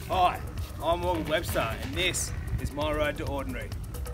Hi, I'm Webster, and this is my road to ordinary.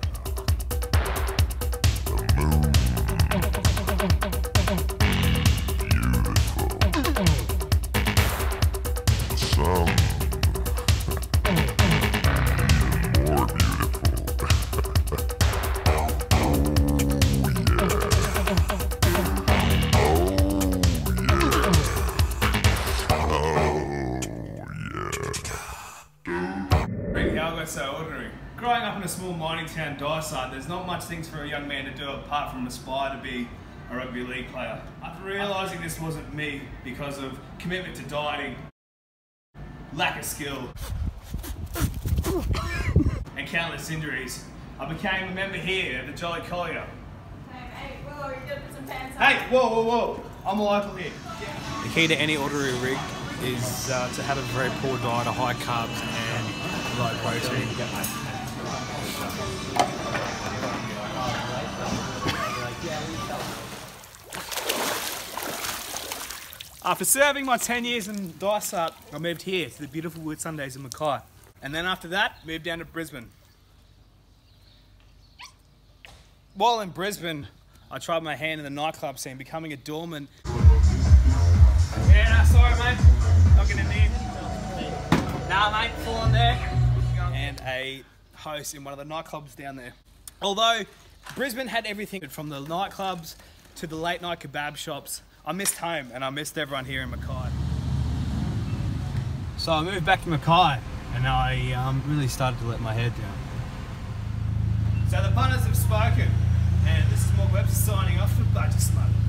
How I got so ordinary. Growing up in a small mining town, Dysart, there's not much things for a young man to do apart from aspire to be a rugby league player. After realising this wasn't me because of commitment to dieting, lack of skill, and countless injuries, I became a member here at the Jolly Collier. Hey, whoa, you're gonna put some pants on. Hey, whoa, I'm a local here. The key to any ordinary rig is to have a very poor diet of high carbs and low protein. After serving my 10 years in Dysart, I moved here to the beautiful Whitsundays in Mackay. And then after that, moved down to Brisbane. While in Brisbane, I tried my hand in the nightclub scene, becoming a doorman. Yeah, no, sorry mate, not gonna need. Nah mate, full on there. And a host in one of the nightclubs down there. Although Brisbane had everything from the nightclubs to the late night kebab shops, I missed home and I missed everyone here in Mackay. So I moved back to Mackay and I really started to let my head down. So the punters have spoken and this is Webster signing off for Budgy.